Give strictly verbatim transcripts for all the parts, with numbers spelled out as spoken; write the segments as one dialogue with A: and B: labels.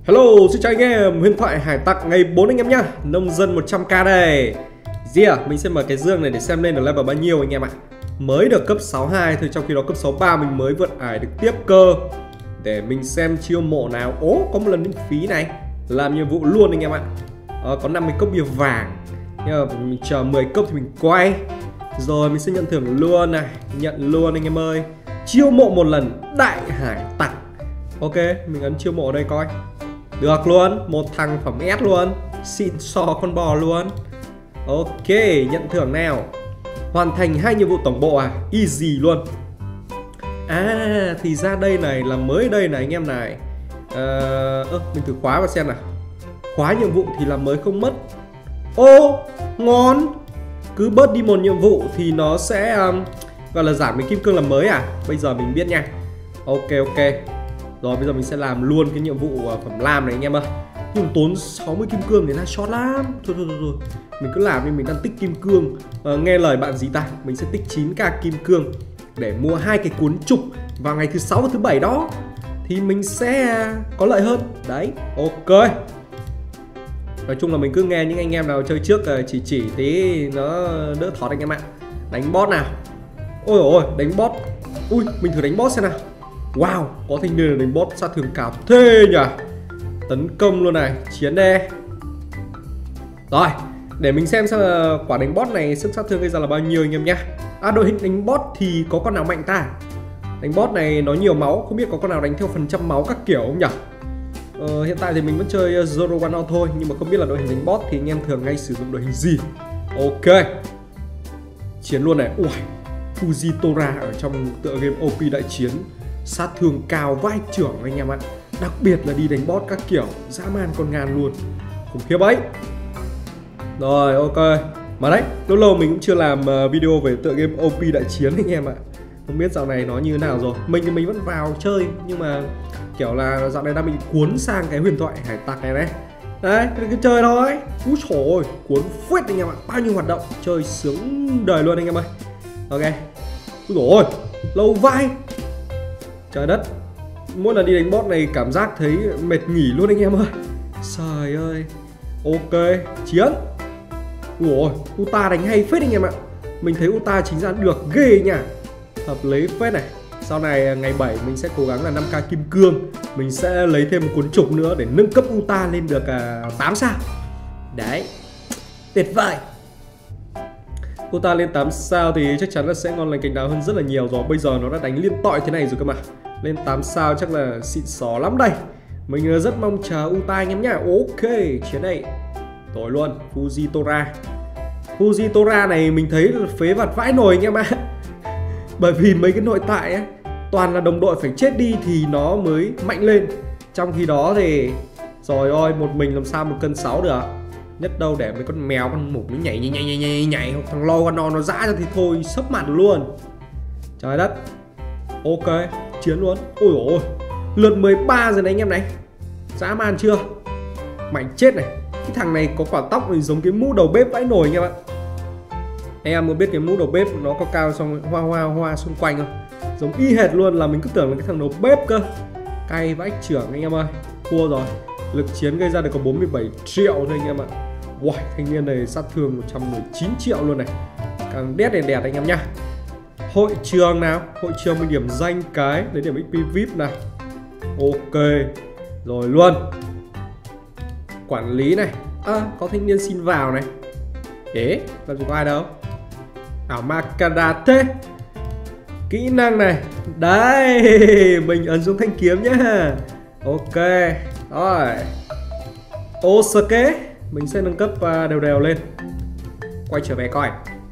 A: Hello, xin chào anh em, huyền thoại hải tặc ngày bốn anh em nhá. Nông dân một trăm k đây. Gì à, mình sẽ mở cái dương này để xem lên được level bao nhiêu anh em ạ. Mới được cấp sáu mươi hai thôi, trong khi đó cấp sáu mươi ba mình mới vượt ải được tiếp cơ. Để mình xem chiêu mộ nào. Ố, có một lần miễn phí này. Làm nhiệm vụ luôn anh em ạ. à, Có năm mươi cốc bìa vàng. Nhưng mà mình chờ mười cốc thì mình quay. Rồi mình sẽ nhận thưởng luôn này. Nhận luôn anh em ơi. Chiêu mộ một lần đại hải tặc. Ok, mình ấn chiêu mộ ở đây coi. Được luôn, một thằng phẩm S luôn. Xịn sò con bò luôn. Ok, nhận thưởng nào. Hoàn thành hai nhiệm vụ tổng bộ à? Easy luôn. À, thì ra đây này là mới đây này anh em này. à, ơ, mình thử khóa vào xem nào. Khóa nhiệm vụ thì làm mới không mất. Ô, ngon. Cứ bớt đi một nhiệm vụ thì nó sẽ um, gọi là giảm cái kim cương làm mới à? Bây giờ mình biết nha. Ok, ok. Rồi bây giờ mình sẽ làm luôn cái nhiệm vụ phẩm lam này anh em ơi. Nhưng tốn sáu mươi kim cương thì là short lắm. Thôi thôi thôi, thôi. Mình cứ làm đi, mình đang tích kim cương. à, Nghe lời bạn gì ta. Mình sẽ tích chín k kim cương để mua hai cái cuốn trục vào ngày thứ sáu và thứ bảy đó. Thì mình sẽ có lợi hơn. Đấy, ok. Nói chung là mình cứ nghe những anh em nào chơi trước chỉ chỉ tí nó đỡ thọt anh em ạ. Đánh boss nào. Ôi ôi, đánh boss. Ui, mình thử đánh boss xem nào. Wow, có thanh niên đánh boss sát thương cao thế nhỉ. Tấn công luôn này, chiến đi. Rồi, để mình xem xem là quả đánh boss này sức sát thương gây ra là bao nhiêu anh em nhá. À, đội hình đánh boss thì có con nào mạnh ta? Đánh boss này nó nhiều máu, không biết có con nào đánh theo phần trăm máu các kiểu không nhỉ? Ờ, hiện tại thì mình vẫn chơi Zoro One thôi, nhưng mà không biết là đội hình đánh boss thì anh em thường hay sử dụng đội hình gì. Ok, chiến luôn này. Ui, Fujitora ở trong tựa game ô pê đại chiến, sát thương cao vai trưởng anh em ạ. Đặc biệt là đi đánh boss các kiểu, dã man con ngàn luôn. Khủng khiếp ấy. Rồi, ok. Mà đấy, lâu lâu mình cũng chưa làm video về tựa game ô pê đại chiến anh em ạ. Không biết dạo này nó như thế nào rồi. Mình thì mình vẫn vào chơi, nhưng mà kiểu là dạo này đang bị cuốn sang cái huyền thoại hải tặc này đấy. Đấy, cứ chơi thôi. Úi trời ơi, cuốn phết anh em ạ. Bao nhiêu hoạt động, chơi sướng đời luôn anh em ơi. Ok. Úi dồi ôi, lâu vai. Trời đất, mỗi lần đi đánh boss này cảm giác thấy mệt nghỉ luôn anh em ơi. Trời ơi. Ok, chiến. Ủa, Uta đánh hay phết anh em ạ. Mình thấy Uta chính ra được ghê nha. Hợp lý phết này. Sau này ngày bảy mình sẽ cố gắng là năm k kim cương. Mình sẽ lấy thêm một cuốn trục nữa để nâng cấp Uta lên được uh, tám sao. Đấy, tuyệt vời. Uta lên tám sao thì chắc chắn là sẽ ngon lành cành đào hơn rất là nhiều rồi. Bây giờ nó đã đánh liên tội thế này rồi cơ mà. Lên tám sao chắc là xịn xó lắm đây. Mình rất mong chờ Uta anh em nhá. Ok, chiến này. Rồi luôn, Fujitora. Fujitora này mình thấy là phế vật vãi nồi anh em ạ. Bởi vì mấy cái nội tại ấy, toàn là đồng đội phải chết đi thì nó mới mạnh lên. Trong khi đó thì rồi ôi, một mình làm sao một cân sáu được. Nhất đâu để mấy con mèo con mủ nó nhảy nhảy nhảy nhảy nhảy, nhảy. Thằng lo con non nó dã ra thì thôi sấp mặt luôn. Trời đất. Ok, chiến luôn. Ôi dồi ôi, lượt mười ba rồi này anh em này. Dã man chưa? Mạnh chết này. Cái thằng này có quả tóc thì giống cái mũ đầu bếp vãi nồi anh em ạ. Anh em muốn biết cái mũ đầu bếp nó có cao xong hoa hoa hoa xung quanh không? Giống y hệt luôn, là mình cứ tưởng là cái thằng đầu bếp cơ. Cay vãi trưởng anh em ơi. Thua rồi. Lực chiến gây ra được có bốn mươi bảy triệu thôi anh em ạ. Wow, thanh niên này sát thương một trăm mười chín triệu luôn này. Càng đét đèn đẹp anh em nhá. Hội trường nào? Hội trường mình điểm danh cái lấy điểm ích pê vê i pê nào. Ok. Rồi luôn. Quản lý này. À, có thanh niên xin vào này. Ế, làm gì có ai đâu. Ảo ma karate. Kỹ năng này. Đấy, mình ấn xuống thanh kiếm nhá. Ok. Rồi. Osake. Mình sẽ nâng cấp đều đều lên. Quay trở về coi.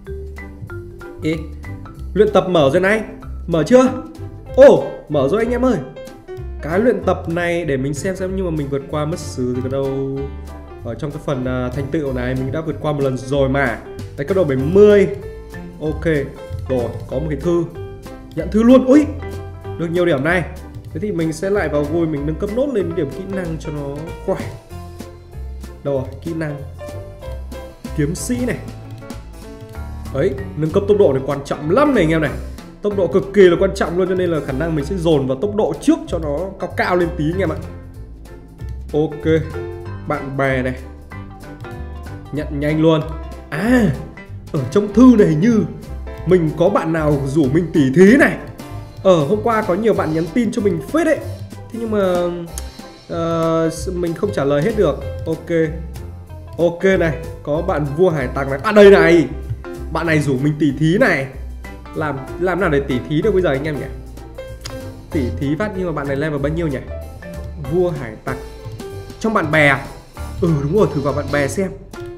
A: Ê, luyện tập mở rồi này. Mở chưa? Ồ, oh, mở rồi anh em ơi. Cái luyện tập này để mình xem xem, nhưng mà mình vượt qua mất xứ thì có đâu. Ở trong cái phần uh, thành tựu này mình đã vượt qua một lần rồi mà. Đấy, cấp độ bảy mươi. Ok. Rồi, có một cái thư. Nhận thư luôn. Ui, được nhiều điểm này. Thế thì mình sẽ lại vào vui, mình nâng cấp nốt lên điểm kỹ năng cho nó khỏe. Đâu rồi, kỹ năng kiếm sĩ này. Đấy, nâng cấp tốc độ này quan trọng lắm này anh em này. Tốc độ cực kỳ là quan trọng luôn, cho nên là khả năng mình sẽ dồn vào tốc độ trước cho nó cao cao lên tí anh em ạ. Ok, bạn bè này, nhận nhanh luôn. À, ở trong thư này hình như mình có bạn nào rủ mình tỉ thí này. Ờ, hôm qua có nhiều bạn nhắn tin cho mình phết đấy. Thế nhưng mà uh, mình không trả lời hết được. Ok, ok này, có bạn vua hải tặc này. À đây này, bạn này rủ mình tỉ thí này. Làm làm nào để tỉ thí được bây giờ anh em nhỉ? Tỉ thí phát, nhưng mà bạn này level bao nhiêu nhỉ? Vua hải tặc trong bạn bè à? Ừ đúng rồi, thử vào bạn bè xem.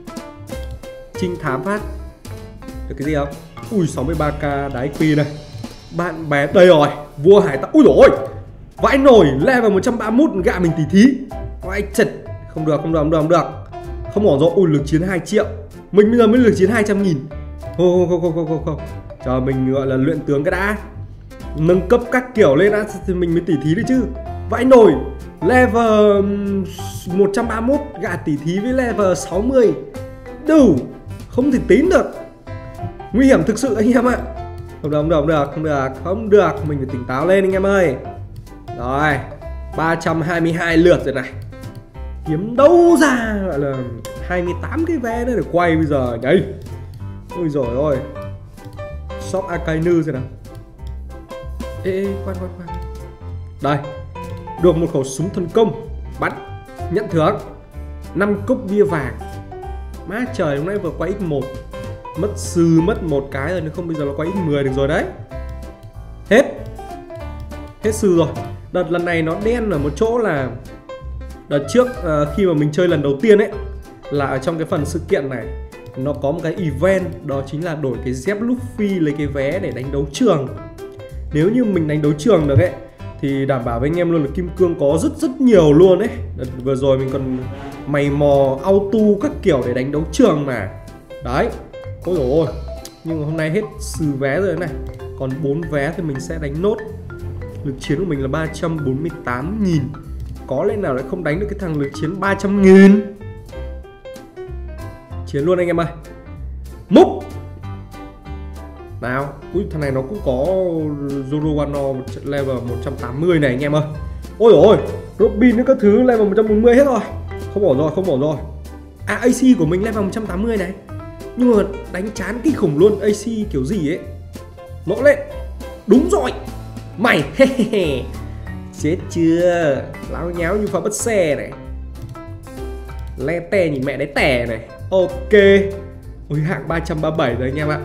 A: Trinh thám phát được cái gì không? Ui sáu mươi ba k đá ích pê này. Bạn bè đây rồi, vua hải tặc. Ui dồi ôi, vãi nổi, level một trăm ba mươi mốt gạ mình tỉ thí. Vãi chật, không được, không được, không được, không được. Không ổn rồi. Ui lực chiến hai triệu. Mình bây giờ mới lực chiến hai trăm nghìn. Không, không, không, không, không, không. Chờ mình gọi là luyện tướng cái đã, nâng cấp các kiểu lên đã thì mình mới tỉ thí được chứ. Vãi nổi, level một trăm ba mươi mốt gạ tỉ thí với level sáu mươi. Đủ, không thể tín được. Nguy hiểm thực sự anh em ạ. Không được, không được, không được, không được, không được. Mình phải tỉnh táo lên anh em ơi. Rồi, ba trăm hai mươi hai lượt rồi này. Kiếm đâu ra gọi là hai mươi tám cái vé nữa để quay bây giờ nhỉ. Ôi dồi ôi. Shop Akainu rồi nào. Ê, ê, khoan, khoan, khoan. Đây, được một khẩu súng thần công. Bắn, nhận thưởng năm cốc bia vàng. Má trời, hôm nay vừa quay x một. Mất sư mất một cái rồi, nếu không bây giờ nó quay x mười được rồi đấy. Hết. Hết sư rồi. Đợt lần này nó đen ở một chỗ là đợt trước uh, khi mà mình chơi lần đầu tiên ấy, là ở trong cái phần sự kiện này nó có một cái event, đó chính là đổi cái dép Luffy lấy cái vé để đánh đấu trường. Nếu như mình đánh đấu trường được ấy thì đảm bảo với anh em luôn là kim cương có rất rất nhiều luôn ấy. Đợt vừa rồi mình còn mày mò auto các kiểu để đánh đấu trường mà. Đấy. Ôi dồi ôi. Nhưng mà hôm nay hết sư vé rồi này. Còn bốn vé thì mình sẽ đánh nốt. Lực chiến của mình là ba trăm bốn mươi tám nghìn. Có lẽ nào lại không đánh được cái thằng lực chiến ba trăm nghìn. Chiến luôn anh em ơi. Múc. Nào. Ui thằng này nó cũng có Zoro Wano level một trăm tám mươi này anh em ơi. Ôi dồi ôi, Robin với các thứ level một trăm bốn mươi hết rồi. Không ổn rồi, không ổn rồi. À a xê của mình level một trăm tám mươi này. Nhưng mà đánh chán kinh khủng luôn. a xê kiểu gì ấy. Nỗ lên. Đúng rồi. Mày. Chết chưa. Láo nháo như phá bất xe này. Le tè nhìn mẹ đấy tẻ này. Ok. Ôi hạng ba trăm ba mươi bảy rồi anh em ạ.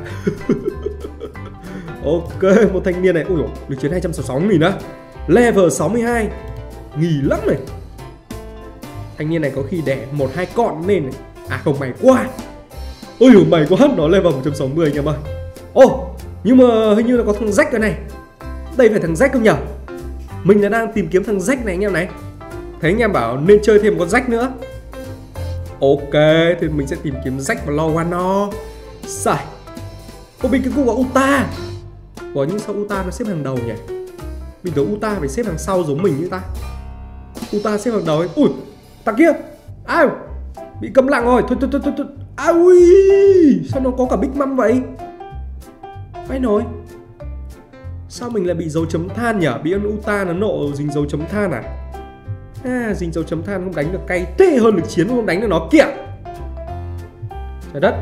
A: Ok, một thanh niên này. Ui dồi, lực chiến hai trăm sáu mươi sáu nghìn á. Level sáu mươi hai. Nghỉ lắm này. Thanh niên này có khi đẻ một hai con lên này. À không, mày quá. Ôi dồi, mày quá. Nó level một trăm sáu mươi anh em ơi. Ồ, nhưng mà hình như là có thằng Jack cái này. Đây phải thằng Jack không nhỉ? Mình là đang tìm kiếm thằng Jack này anh em này. Thấy anh em bảo nên chơi thêm một con Jack nữa. Ok, thì mình sẽ tìm kiếm Jack và lo Wano. Sai. Ôi bên cái cung có Uta. Ủa nhưng sao Uta nó xếp hàng đầu nhỉ? Bình thường Uta phải xếp hàng sau giống mình như ta. Uta xếp hàng đầu ấy. Ui, thằng kia. Ai? Bị câm lặng rồi. Thôi thôi thôi thôi, thôi. À, ui, sao nó có cả Big Mom vậy? Phải nổi. Sao mình lại bị dấu chấm than nhỉ? Bị con Uta nó nộ dính dấu chấm than à? À, dính dấu chấm than không đánh được cay tê hơn lực chiến không đánh được nó kìa. Trời đất.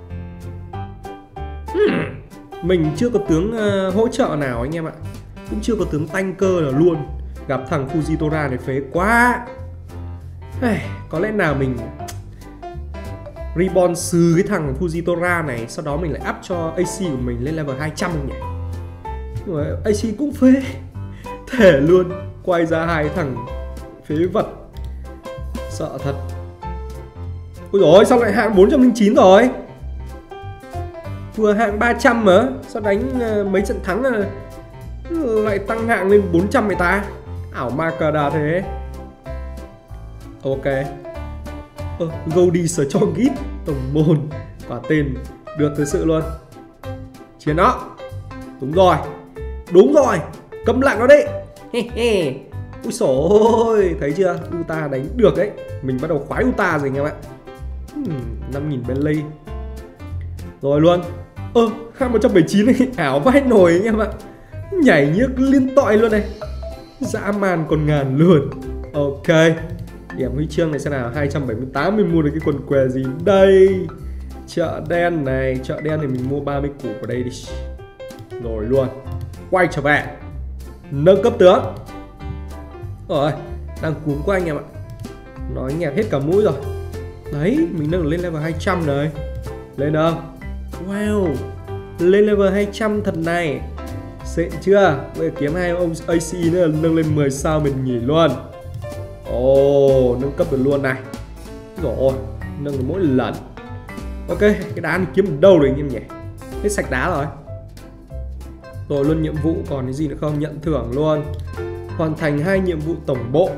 A: hmm. Mình chưa có tướng uh, hỗ trợ nào anh em ạ. Cũng chưa có tướng tanker nào luôn. Gặp thằng Fujitora này phế quá. Ai, có lẽ nào mình reborn sừ cái thằng Fujitora này, sau đó mình lại up cho a xê của mình lên level hai trăm nhỉ. Nhưng mà a xê cũng phế. Thể luôn. Quay ra hai thằng phế vật. Sợ thật. Ôi dồi ôi, sao lại hạng bốn trăm lẻ chín rồi? Vừa hạng ba trăm mà. Sao đánh uh, mấy trận thắng uh, lại tăng hạng lên bốn trăm người ta. Ảo ma cờ đà thế. Ok. Ờ, Goldie Strongest tổng môn. Quả tên được thực sự luôn. Chiến đó. Đúng rồi. Đúng rồi. Câm lặng nó đi. Úi xổ ôi. Thấy chưa? Uta đánh được đấy. Mình bắt đầu khoái Uta rồi anh em ạ. hmm, năm nghìn Bentley. Rồi luôn. Ơ, ờ, hạng một trăm bảy mươi chín này. Ảo vãi nồi anh em ạ. Nhảy nhức liên tội luôn này. Dã man còn ngàn luôn. Ok. Điểm huy chương này xem nào, hai trăm bảy mươi tám. Mình mua được cái quần què gì đây? Chợ đen này, chợ đen thì mình mua ba mươi củ vào đây đi. Rồi luôn. Quay trở về. Nâng cấp tướng. Rồi, đang cuốn của anh em ạ. Nói nghẹt hết cả mũi rồi. Đấy, mình nâng lên level hai trăm rồi. Lên không? Wow, lên level hai trăm thật này. Xịn chưa? Bây giờ kiếm hai ông a xê nữa nâng lên mười sao mình nghỉ luôn. Ồ, oh, nâng cấp được luôn này. Rồi, nâng được mỗi lần. Ok, cái đá này kiếm ở đâu rồi anh em nhỉ? Hết sạch đá rồi. Rồi luôn nhiệm vụ còn cái gì nữa không? Nhận thưởng luôn. Hoàn thành hai nhiệm vụ tổng bộ.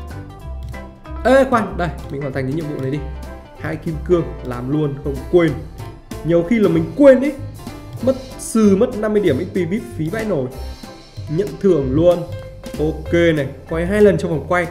A: Ê khoan, đây, mình hoàn thành cái nhiệm vụ này đi. Hai kim cương, làm luôn, không quên. Nhiều khi là mình quên đấy. Mất sư mất năm mươi điểm ích pê vê i pê phí vãi nổi. Nhận thưởng luôn. Ok này, quay hai lần trong vòng quay.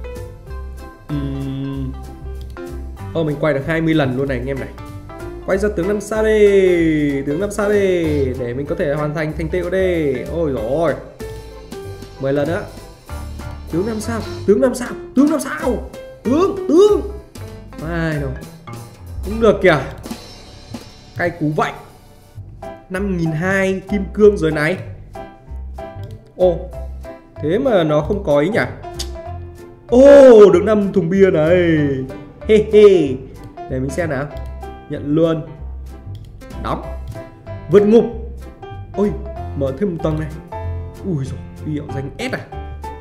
A: uhm. Ô, mình quay được hai mươi lần luôn này anh em này. Quay ra tướng năm sao đi. Tướng năm sao đi. Để mình có thể hoàn thành thành tựu đi. Ôi dồi ôi, mười lần nữa. Tướng năm sao, tướng năm sao, tướng năm sao. Tướng, tướng. Ai đâu. Cũng được kìa. Cay cú vậy. năm nghìn hai trăm kim cương rồi này. Ồ, thế mà nó không có ý nhỉ? Ồ, được năm thùng bia này. He he. Để mình xem nào. Nhận luôn. Đóng. Vượt ngục. Ôi, mở thêm một tầng này. Ui dồi, hiệu danh S à?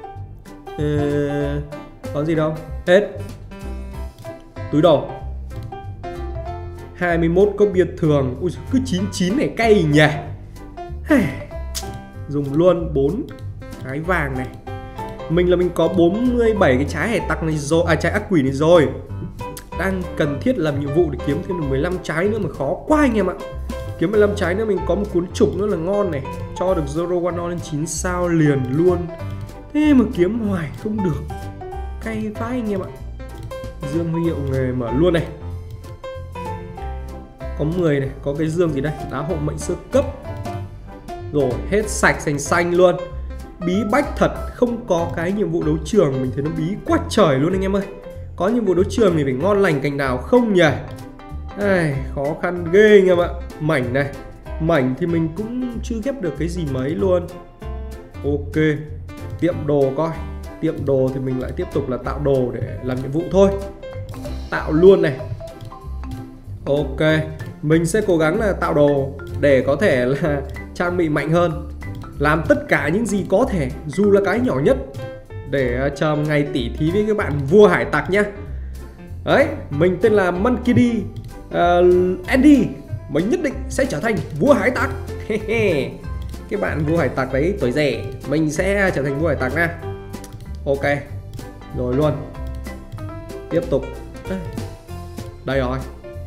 A: Ờ, có gì đâu. Hết. Túi đồ hai mươi mốt cốc bia thường. Ui, cứ chín mươi chín này cay nhỉ. Dùng luôn bốn cái vàng này. Mình là mình có bốn mươi bảy cái trái hải tặc này rồi. À, trái ác quỷ này rồi. Đang cần thiết làm nhiệm vụ để kiếm thêm được mười lăm trái nữa mà khó quá anh em ạ. Kiếm mười lăm trái nữa mình có một cuốn trục nữa là ngon này. Cho được Zoro Wano lên chín sao liền luôn. Thế mà kiếm hoài không được. Cay vãi anh em ạ. Dương huy hiệu nghề mở luôn này. Có mười này, có cái dương gì đây? Đá hộ mệnh sơ cấp. Rồi, hết sạch xanh xanh luôn. Bí bách thật, không có cái nhiệm vụ đấu trường. Mình thấy nó bí quá trời luôn anh em ơi. Có nhiệm vụ đấu trường thì phải ngon lành cành nào không nhỉ? Ai, khó khăn ghê anh em ạ. Mảnh này, mảnh thì mình cũng chưa ghép được cái gì mấy luôn. Ok, tiệm đồ coi. Tiệm đồ thì mình lại tiếp tục là tạo đồ để làm nhiệm vụ thôi. Tạo luôn này. Ok, mình sẽ cố gắng là tạo đồ để có thể là trang bị mạnh hơn. Làm tất cả những gì có thể, dù là cái nhỏ nhất, để chờ một ngày tỉ thí với các bạn vua hải tặc nhá. Đấy, mình tên là Monkey D, uh, Andy. Mình nhất định sẽ trở thành vua hải tặc. Cái bạn vua hải tặc đấy tuổi rẻ, mình sẽ trở thành vua hải tặc nha. Ok, rồi luôn. Tiếp tục. Đây rồi.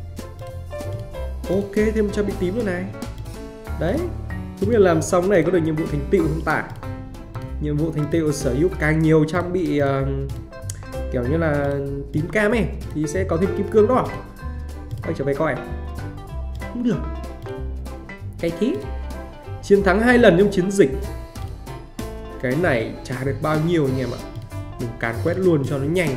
A: Ok, thêm một trang bị tím nữa này. Đấy, không biết làm xong này có được nhiệm vụ thành tựu không ta? Nhiệm vụ thành tựu sở hữu càng nhiều trang bị uh, kiểu như là tím cam ấy thì sẽ có thêm kim cương đó. Quay trở về coi. Không được. Cái thí. Chiến thắng hai lần trong chiến dịch. Cái này trả được bao nhiêu anh em ạ? Mình càn quét luôn cho nó nhanh.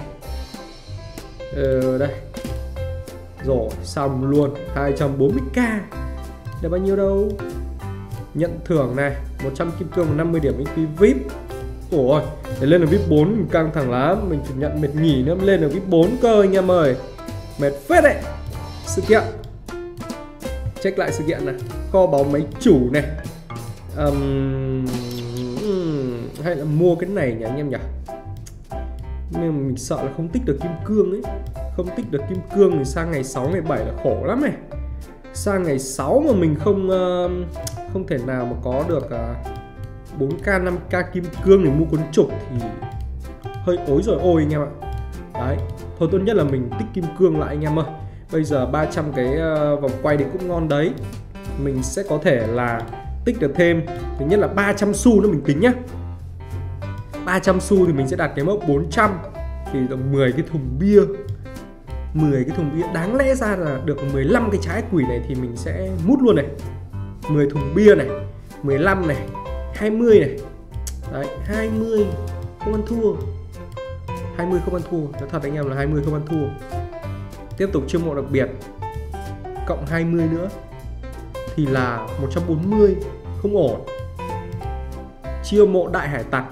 A: Ờ đây. Rồi, xong luôn. Hai trăm bốn mươi k. Được bao nhiêu đâu? Nhận thưởng này, một trăm kim cương, năm mươi điểm ích pê vê i pê. Ủa, để lên được vê i pê bốn mình căng thẳng lắm. Mình phải nhận mệt nghỉ nữa mới lên được vê i pê bốn cơ anh em ơi. Mệt phết đấy. Sự kiện. Check lại sự kiện này. Kho báu máy chủ này. um, Hay là mua cái này nhỉ anh em nhỉ? Nhưng mà mình sợ là không tích được kim cương ấy. Không tích được kim cương thì sang ngày sáu, ngày bảy là khổ lắm này. Sang ngày sáu mà mình không uh, không thể nào mà có được uh, bốn k, năm k kim cương để mua cuốn trục thì hơi ối rồi ôi anh em ạ. Đấy, thôi tốt nhất là mình tích kim cương lại anh em ơi. Bây giờ ba trăm cái uh, vòng quay thì cũng ngon đấy. Mình sẽ có thể là tích được thêm. Thứ nhất là ba trăm xu nữa mình tính nhá. Ba trăm xu thì mình sẽ đạt cái mốc bốn trăm. Thì tầm mười cái thùng bia. mười cái thùng bia, đáng lẽ ra là được mười lăm cái trái quỷ này thì mình sẽ mút luôn này. mười thùng bia này, mười lăm này, hai mươi này. Đấy, hai mươi, không ăn thua. hai mươi không ăn thua. Nói thật anh em là hai mươi không ăn thua. Tiếp tục chiêu mộ đặc biệt cộng hai mươi nữa thì là một trăm bốn mươi. Không ổn. Chiêu mộ đại hải tặc.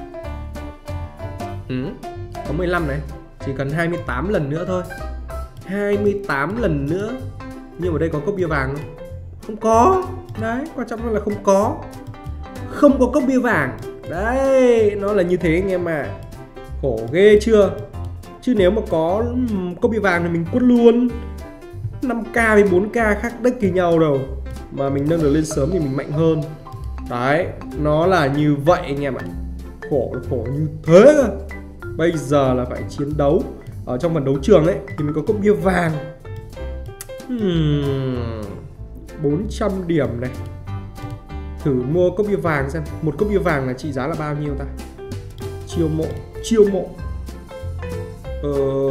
A: ừ, Có mười lăm này. Chỉ cần hai mươi tám lần nữa thôi. Hai mươi tám lần nữa. Nhưng ở đây có cốc bia vàng không? Không có. Đấy, quan trọng là không có. Không có cốc bia vàng. Đấy, nó là như thế anh em à. Khổ ghê chưa. Chứ nếu mà có cốc bia vàng thì mình quất luôn. Năm k với bốn k khác đếch kỳ nhau đâu. Mà mình nâng được lên sớm thì mình mạnh hơn. Đấy, nó là như vậy anh em ạ. Khổ là khổ như thế cơ. Bây giờ là phải chiến đấu. Ở trong phần đấu trường ấy thì mình có cốc bia vàng. hmm, bốn trăm điểm này. Thử mua cốc bia vàng xem. Một cốc bia vàng là trị giá là bao nhiêu ta? Chiêu mộ. Chiêu mộ. Ờ...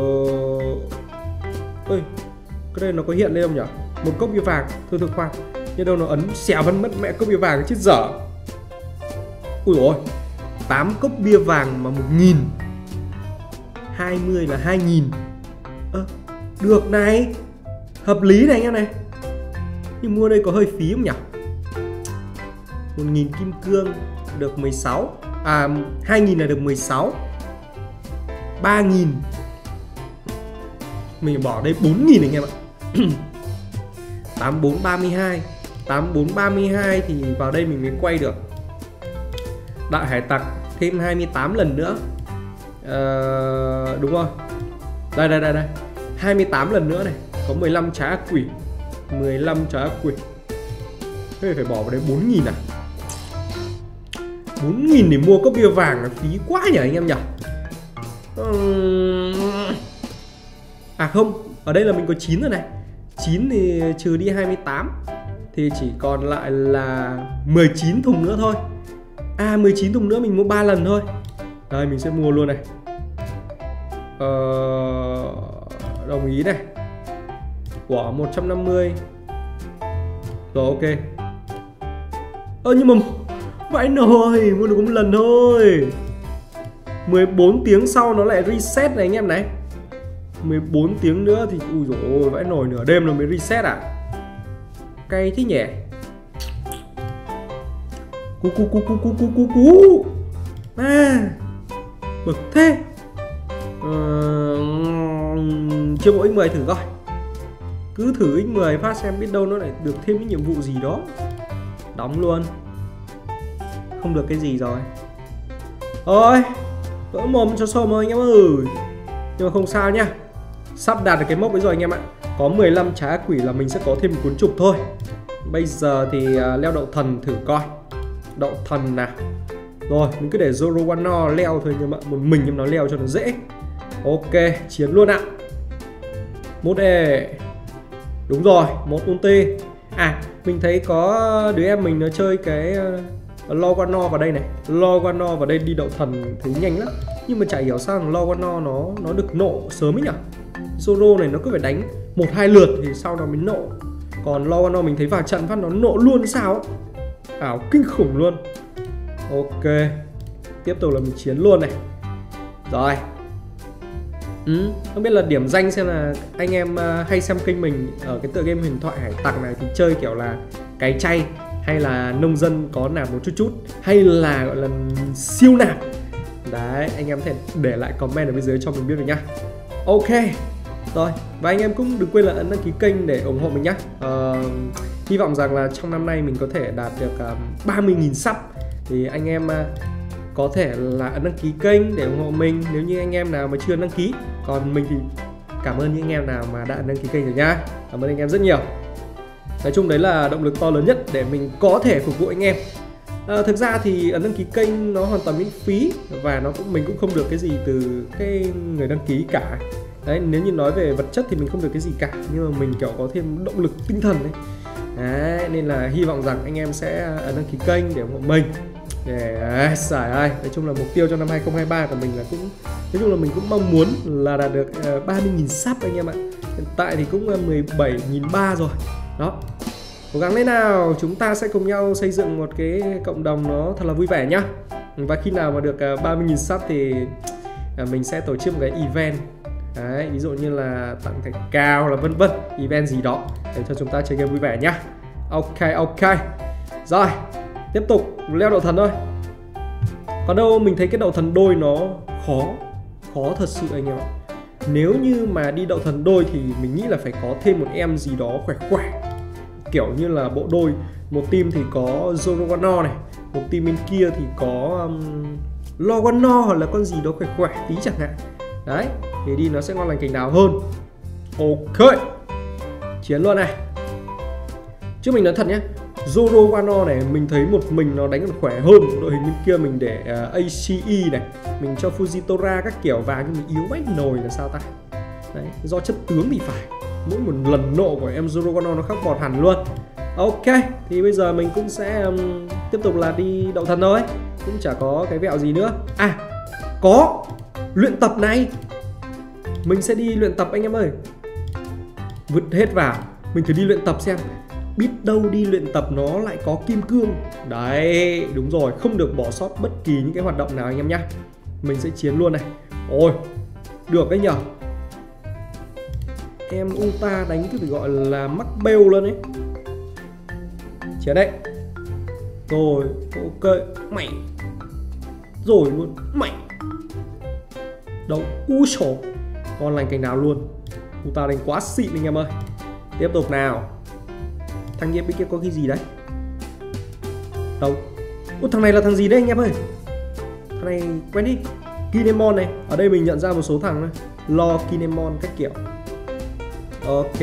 A: Ơi, cái đây nó có hiện lên không nhỉ? Một cốc bia vàng. Thôi thôi khoan. Nhưng đâu nó ấn xẻo vẫn mất mẹ cốc bia vàng chết dở. Ui ôi, tám cốc bia vàng mà một nghìn. Hai mươi là hai nghìn. Ơ, à, được này. Hợp lý này anh em này. Nhưng mua đây có hơi phí không nhỉ? Một nghìn kim cương được mười sáu. À, hai nghìn là được mười sáu. Ba nghìn. Mình bỏ đây bốn nghìn anh em ạ. Tám bốn ba mươi hai. Tám bốn ba mươi hai thì vào đây mình mới quay được. Đại hải tặc thêm hai mươi tám lần nữa. Ờ, đúng rồi. Đây đây đây đây. hai mươi tám lần nữa này. Có mười lăm trái ác quỷ. mười lăm trái ác quỷ. Thế phải bỏ vào đây bốn nghìn à? bốn nghìn để mua cốc bia vàng là phí quá nhỉ anh em nhỉ? À không, ở đây là mình có chín rồi này. Chín thì trừ đi hai mươi tám thì chỉ còn lại là mười chín thùng nữa thôi. À, mười chín thùng nữa mình mua ba lần thôi. Đây mình sẽ mua luôn này. Ờ, đồng ý này. Quả một trăm năm mươi. Rồi ok. Ơ nhưng mà vãi nồi, mua được có một lần thôi. Mười bốn tiếng sau nó lại reset này anh em này. Mười bốn tiếng nữa thì ui dồi ôi, vãi nồi, nửa đêm nó mới reset à? Cay thế nhỉ. Cú cú cú cú cú cú cú cú. À, bực thế. Ờ, chưa bộ x mười thử coi. Cứ thử x mười phát xem biết đâu nó lại được thêm cái nhiệm vụ gì đó. Đóng luôn. Không được cái gì rồi. Thôi, vỡ mồm cho xôm thôi anh em ơi. Nhưng mà không sao nhá. Sắp đạt được cái mốc ấy rồi anh em ạ. Có mười lăm trái ác quỷ là mình sẽ có thêm một cuốn trục thôi. Bây giờ thì uh, leo đậu thần thử coi. Đậu thần nào. Rồi, mình cứ để Zoro Wano leo thôi nhưng mà một mình em nó leo cho nó dễ. Ok, chiến luôn ạ. Một E. Đúng rồi, một ulti. À, mình thấy có đứa em mình nó chơi cái uh, Lo Wano vào đây này. Lo Wano vào đây đi đậu thần thấy nhanh lắm. Nhưng mà chả hiểu sao thằng Lo Wano nó nó được nộ sớm ấy nhỉ. Zoro này nó cứ phải đánh một hai lượt thì sau đó mới nộ. Còn Lo Wano mình thấy vào trận phát nó nộ luôn sao ấy. Ảo kinh khủng luôn. Ok, tiếp tục là mình chiến luôn này. Rồi. Ừ, không biết là điểm danh xem là anh em uh, hay xem kênh mình ở cái tựa game huyền thoại hải tặc này thì chơi kiểu là cái chay hay là nông dân có nạp một chút chút hay là gọi là siêu nạp. Đấy, anh em có thể để lại comment ở bên dưới cho mình biết rồi nhá. Ok. Rồi, và anh em cũng đừng quên là ấn đăng ký kênh để ủng hộ mình nhá. uh, Hy vọng rằng là trong năm nay mình có thể đạt được uh, ba mươi nghìn sub. Thì anh em uh, có thể là ấn đăng ký kênh để ủng hộ mình nếu như anh em nào mà chưa đăng ký. Còn mình thì cảm ơn những anh em nào mà đã đăng ký kênh rồi nhá. Cảm ơn anh em rất nhiều. Nói chung đấy là động lực to lớn nhất để mình có thể phục vụ anh em. À, thực ra thì ấn đăng ký kênh nó hoàn toàn miễn phí và nó cũng mình cũng không được cái gì từ cái người đăng ký cả. Đấy, nếu như nói về vật chất thì mình không được cái gì cả, nhưng mà mình kiểu có thêm động lực tinh thần đấy. Đấy, nên là hy vọng rằng anh em sẽ ấn đăng ký kênh để ủng hộ mình. Để xài ai, nói chung là mục tiêu cho năm hai không hai ba của mình là cũng nói chung là mình cũng mong muốn là đạt được ba mươi nghìn sub anh em ạ. Hiện tại thì cũng mười bảy nghìn ba trăm rồi. Đó. Cố gắng lên nào, chúng ta sẽ cùng nhau xây dựng một cái cộng đồng nó thật là vui vẻ nhá. Và khi nào mà được ba mươi nghìn sub thì à, mình sẽ tổ chức một cái event. Đấy, ví dụ như là tặng thẻ cao là vân vân, event gì đó để cho chúng ta chơi game vui vẻ nhá. Ok ok. Rồi, tiếp tục leo đậu thần thôi. Còn đâu mình thấy cái đậu thần đôi nó khó, khó thật sự anh em ạ. Nếu như mà đi đậu thần đôi thì mình nghĩ là phải có thêm một em gì đó khỏe khỏe, kiểu như là bộ đôi. Một team thì có Zoroark này, một team bên kia thì có um, Logano hoặc là con gì đó khỏe khỏe tí chẳng hạn. Đấy, thì đi nó sẽ ngon lành cành đào hơn. Ok, chiến luôn này. Chứ mình nói thật nhé, Zoroark này mình thấy một mình nó đánh còn khỏe hơn. Đội hình bên kia mình để uh, a xê e này, mình cho Fujitora các kiểu vào nhưng mình yếu vách nồi là sao ta. Đấy, do chất tướng thì phải. Mỗi một lần nộ của em Zoroark nó khắc bọt hẳn luôn. Ok, thì bây giờ mình cũng sẽ um, tiếp tục là đi đậu thần thôi. Cũng chả có cái vẹo gì nữa. À, có luyện tập này. Mình sẽ đi luyện tập anh em ơi. Vứt hết vào. Mình thử đi luyện tập xem. Biết đâu đi luyện tập nó lại có kim cương. Đấy, đúng rồi, không được bỏ sót bất kỳ những cái hoạt động nào anh em nhá. Mình sẽ chiến luôn này. Ôi, được đấy nhở. Em Uta đánh cái phải gọi là mắc bêu luôn ấy. Chiến đấy. Rồi, ok, mày. Rồi luôn, mày. Đâu, u sổ. Con lành cành đào luôn. Uta đánh quá xịn anh em ơi. Tiếp tục nào. Thằng kia bên kia có cái gì đấy? Đâu? Ủa, thằng này là thằng gì đấy anh em ơi? Thằng này quen đi. Kinemon này. Ở đây mình nhận ra một số thằng này. Lo Kinemon các kiểu. Ok.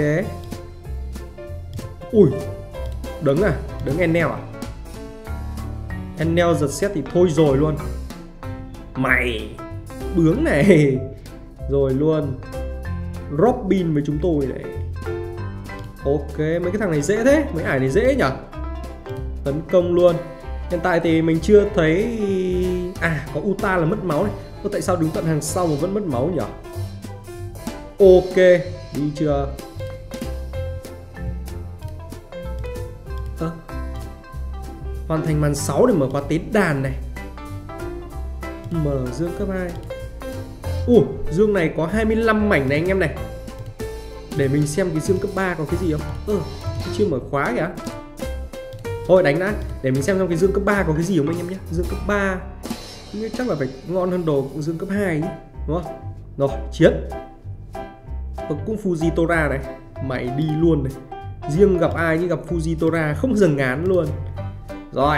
A: Ui, đứng à? Đứng Enel à? Enel giật xét thì thôi rồi luôn. Mày bướng này. Rồi luôn. Robin với chúng tôi này. Ok, mấy cái thằng này dễ thế. Mấy ải này dễ nhỉ. Tấn công luôn. Hiện tại thì mình chưa thấy. À, có Uta là mất máu này. Ủa, tại sao đứng tận hàng sau mà vẫn mất máu nhỉ? Ok, đi chưa? À, hoàn thành màn sáu để mở khóa tế đàn này. Mở dương cấp hai. Ủa, dương này có hai mươi lăm mảnh này anh em này. Để mình xem cái dương cấp ba có cái gì không. Ừ, chưa mở khóa kìa. Thôi đánh đã. Để mình xem trong cái dương cấp ba có cái gì không anh em nhé. Dương cấp ba chắc là phải ngon hơn đồ dương cấp hai nhé. Đúng không? Rồi, chiến. Có cũng Fujitora này. Mày đi luôn này. Riêng gặp ai như gặp Fujitora không dừng ngán luôn. Rồi.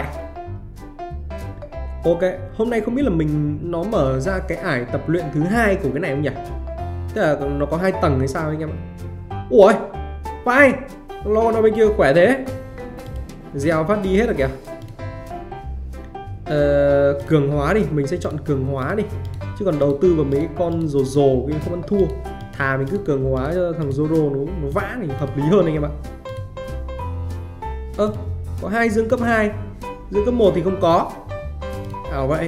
A: Ok, hôm nay không biết là mình nó mở ra cái ải tập luyện thứ hai của cái này không nhỉ? Tức là nó có hai tầng hay sao anh em ạ? Ủa, vai lo nó bên kia khỏe thế. Dèo phát đi hết rồi kìa. Ờ, cường hóa đi, mình sẽ chọn cường hóa đi. Chứ còn đầu tư vào mấy con rồ rồ kia không ăn thua. Thà mình cứ cường hóa cho thằng Zoro nó, nó vã thì hợp lý hơn anh em ạ. Ơ, ờ, có hai dương cấp hai. Dương cấp một thì không có. Ảo vậy.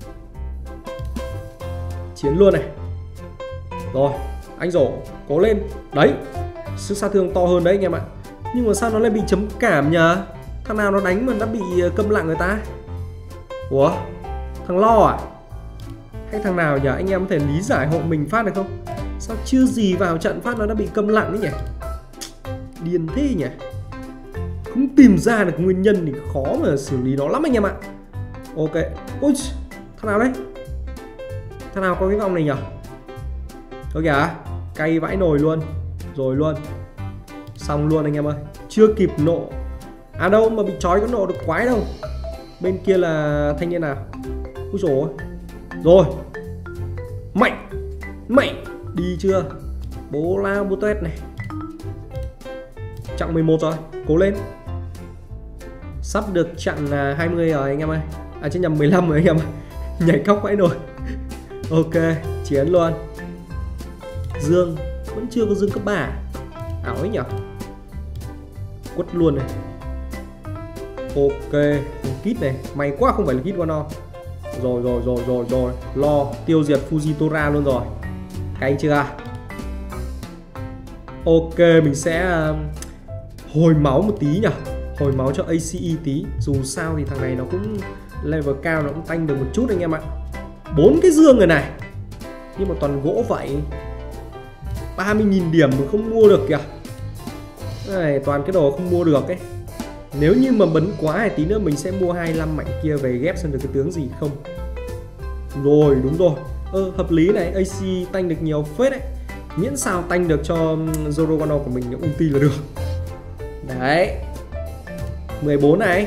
A: Chiến luôn này. Rồi, anh rổ, cố lên. Đấy, sức sát thương to hơn đấy anh em ạ. Nhưng mà sao nó lại bị chấm cảm nhờ? Thằng nào nó đánh mà đã bị câm lặng người ta? Ủa, thằng Lo à? Hay thằng nào nhờ? Anh em có thể lý giải hộ mình phát được không? Sao chưa gì vào trận phát nó đã bị câm lặng đấy nhỉ? Điên thế nhỉ? Không tìm ra được nguyên nhân thì khó mà xử lý nó lắm anh em ạ. Ok. Ui, thằng nào đấy? Thằng nào có cái vòng này nhỉ? Thôi kìa, cay vãi nồi luôn. Rồi luôn. Xong luôn anh em ơi. Chưa kịp nộ. À đâu mà bị trói có nộ được quái đâu. Bên kia là thanh niên nào? Úi dồi ôi. Rồi. Mạnh. Mạnh. Đi chưa? Bố lao bố tuét này. Chặng mười một rồi. Cố lên. Sắp được chặn hai mươi rồi anh em ơi. À chứ nhầm mười lăm rồi anh em ơi. Nhảy cóc vãi nồi. Ok, chiến luôn. Dương vẫn chưa có dương cấp ba. Ảo ấy nhỉ. Quất luôn này. Ok, kit này. May quá không phải là kit Wano. Rồi rồi rồi rồi rồi. Lo tiêu diệt Fujitora luôn rồi. Cay chưa? Ok, mình sẽ uh, hồi máu một tí nhỉ. Hồi máu cho a xê e tí. Dù sao thì thằng này nó cũng level cao, nó cũng tanh được một chút anh em ạ. Bốn cái dương rồi này. Nhưng mà toàn gỗ vậy. ba mươi nghìn điểm mà không mua được kìa. Này, toàn cái đồ không mua được ấy. Nếu như mà bấn quá thì tí nữa mình sẽ mua hai mươi lăm mảnh kia về ghép xem được cái tướng gì không. Rồi, đúng rồi. Ơ, hợp lý này, a xê tanh được nhiều phết đấy. Miễn sao tanh được cho Zoro Wano của mình những ulti là được. Đấy. mười bốn này.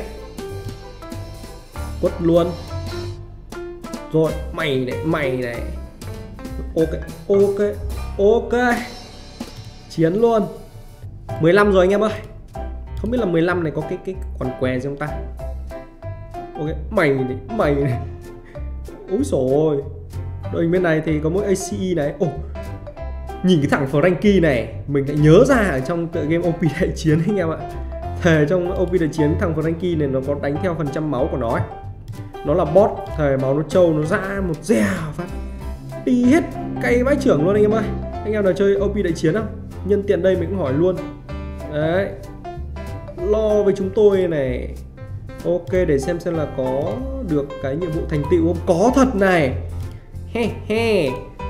A: Quất luôn. Rồi, mày này, mày này. Ok, ok, ok. Chiến luôn. mười lăm rồi anh em ơi. Không biết là mười lăm này có cái cái còn què gì không ta. Ok, mày này, mày này. Úi dồi ôi. Đội hình bên này thì có mỗi a xê e này. Ồ, nhìn cái thằng Franky này mình lại nhớ ra ở trong tựa game ô pê đại chiến anh em ạ. Thề trong ô pê đại chiến thằng Franky này nó có đánh theo phần trăm máu của nó ấy. Nó là bot, thề máu nó trâu nó ra một dèo phát đi hết cay vãi trưởng luôn anh em ơi. Anh em nào chơi ô pê đại chiến không? Nhân tiện đây mình cũng hỏi luôn. Đấy. Lo với chúng tôi này. Ok, để xem xem là có được cái nhiệm vụ thành tựu không? Có thật này. He he.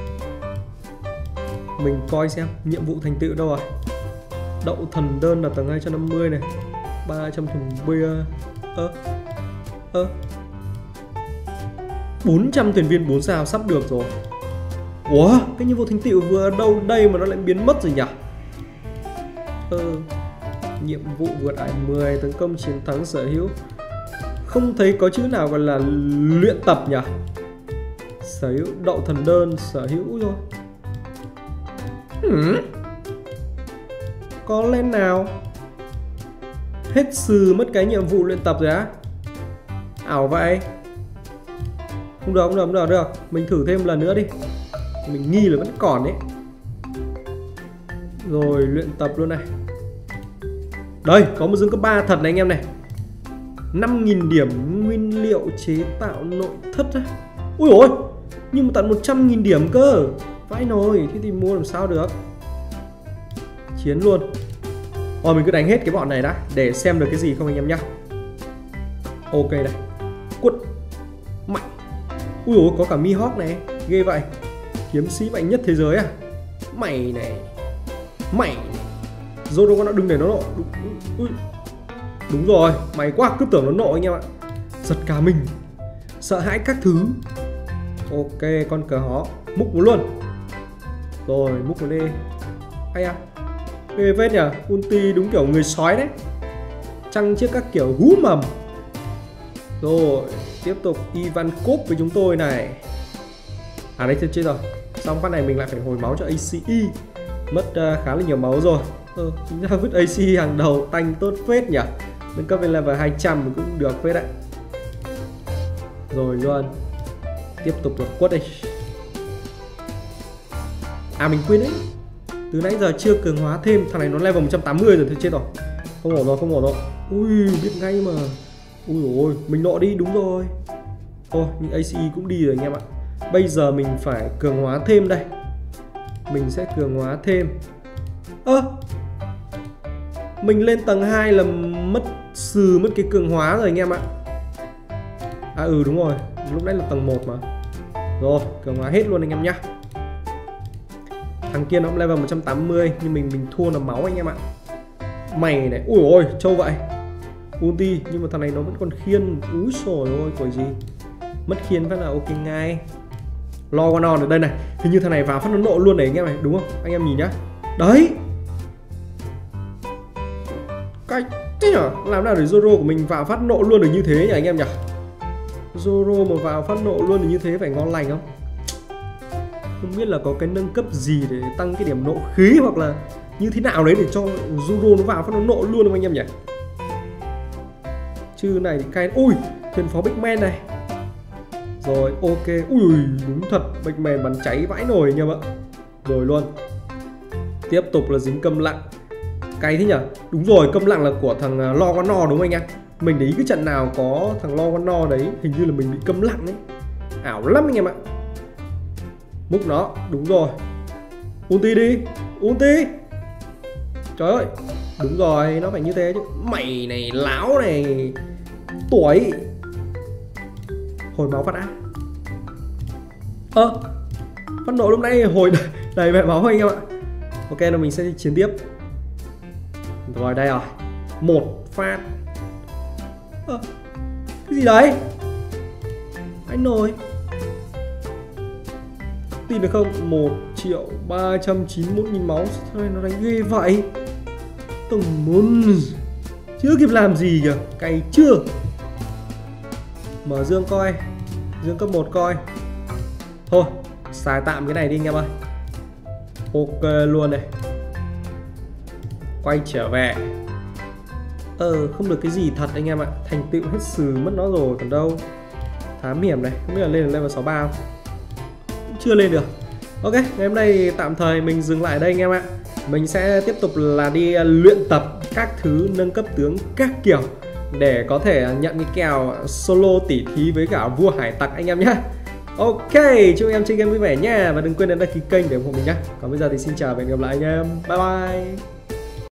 A: Mình coi xem nhiệm vụ thành tựu đâu rồi. Đậu thần đơn là tầng hai trăm năm mươi này. ba trăm thùng bia. Ơ Ơ bốn trăm thuyền viên bốn sao sắp được rồi. Ủa, cái nhiệm vụ thành tựu vừa đâu đây mà nó lại biến mất rồi nhỉ? Ơ nhiệm vụ vượt ải mười, tấn công chiến thắng sở hữu. Không thấy có chữ nào gọi là luyện tập nhỉ? Sở hữu đậu thần đơn, sở hữu rồi. Hmm. Có lên nào? Hết sừ mất cái nhiệm vụ luyện tập rồi á? Ảo vậy. Không được, không được, không được, không được. Mình thử thêm một lần nữa đi. Mình nghi là vẫn còn đấy. Rồi luyện tập luôn này. Đây, có một dương cấp ba thật này anh em này. năm nghìn điểm nguyên liệu chế tạo nội thất á. Ui ôi, nhưng mà tận một trăm nghìn điểm cơ. Vãi nồi, thế thì mua làm sao được. Chiến luôn. Rồi mình cứ đánh hết cái bọn này đã, để xem được cái gì không anh em nhá. Ok đây. Quất mạnh. Ui ôi, có cả Mihawk này. Ghê vậy. Kiếm sĩ mạnh nhất thế giới à? Mày này. Mày này. Zoro con đã đừng để nó nộ. Đúng, ui. Đúng rồi, mày quá, cứ tưởng nó nộ anh em ạ. Giật cả mình. Sợ hãi các thứ. Ok, con cờ hó. Múc nó luôn. Rồi, múc nó đi. Hay à. Ghê phết nhỉ. Ulti đúng kiểu người sói đấy. Trăng chiếc các kiểu hú mầm. Rồi, tiếp tục Ivankov với chúng tôi này. À đây chết rồi. Xong phát này mình lại phải hồi máu cho a xê e. Mất uh, khá là nhiều máu rồi. Ờ, chính ra vứt a xê hàng đầu tanh tốt phết nhỉ. Nâng cấp lên level hai trăm mình cũng được phết đấy. Rồi luôn. Tiếp tục là quất đây. À mình quên đấy. Từ nãy giờ chưa cường hóa thêm. Thằng này nó level một trăm tám mươi rồi thì chết rồi. Không ổn rồi, không ổn rồi. Ui, biết ngay mà. Ui ôi, mình nọ đi, đúng rồi. Ôi, nhưng a xê e cũng đi rồi anh em ạ. Bây giờ mình phải cường hóa thêm đây. Mình sẽ cường hóa thêm. Ơ à, mình lên tầng hai là mất sừ mất cái cường hóa rồi anh em ạ. À ừ đúng rồi, lúc nãy là tầng một mà. Rồi, cường hóa hết luôn anh em nhá. Thằng kia nó cũng level một trăm tám mươi. Nhưng mình mình thua là máu anh em ạ. Mày này, ui ôi, trâu vậy. Ulti, nhưng mà thằng này nó vẫn còn khiên. Úi xồi ôi, quẩy gì. Mất khiên phát là ok ngay. Lo con on ở đây này. Hình như thằng này vào phát nó nộ luôn đấy anh em này, đúng không? Anh em nhìn nhá. Đấy. Cái thế nhở? Làm nào để Zoro của mình vào phát nộ luôn được như thế nhỉ anh em nhỉ? Zoro mà vào phát nộ luôn được như thế phải ngon lành không? Không biết là có cái nâng cấp gì để tăng cái điểm nộ khí hoặc là như thế nào đấy để cho Zoro nó vào phát nó nộ luôn không anh em nhỉ? Chứ này thì cay. Ui, thuyền pháo Big Man này. Rồi ok. Ui đúng thật, Big Man bắn cháy vãi nồi anh em ạ. Rồi luôn. Tiếp tục là dính câm lặng. Cay thế nhỉ? Đúng rồi, câm lặng là của thằng Lo Con No đúng không anh em? Mình để ý cái trận nào có thằng Lo Con No đấy, hình như là mình bị câm lặng đấy. Ảo lắm anh em ạ. Múc nó, đúng rồi. Ulti đi, ulti. Trời ơi, đúng rồi, nó phải như thế chứ. Mày này, láo này. Tuổi. Hồi máu phát á. Ơ, Phát nổ lúc nãy hồi đầy, đầy mẹ máu anh em ạ. Ok, là mình sẽ chiến tiếp. Rồi đây rồi. Một phát. à, Cái gì đấy anh nồi? Tin được không? Một triệu ba trăm chín mươi mốt nghìn máu. Sao nó đánh ghê vậy? Tổng muốn chưa kịp làm gì kìa. Cày chưa. Mở dương coi. Dương cấp một coi. Thôi xài tạm cái này đi anh em ơi. Ok luôn này. Quay trở về. Ờ không được cái gì thật anh em ạ. Thành tựu hết sừ mất nó rồi còn đâu. Thám hiểm này. Không biết là lên được level sáu ba không? Cũng chưa lên được. Ok, ngày hôm nay tạm thời mình dừng lại đây anh em ạ. Mình sẽ tiếp tục là đi luyện tập các thứ nâng cấp tướng các kiểu để có thể nhận cái kèo solo tỉ thí với cả vua hải tặc anh em nhé. Ok, chúc anh em chơi game vui vẻ nha. Và đừng quên đăng ký kênh để ủng hộ mình nhé. Còn bây giờ thì xin chào và hẹn gặp lại anh em. Bye bye.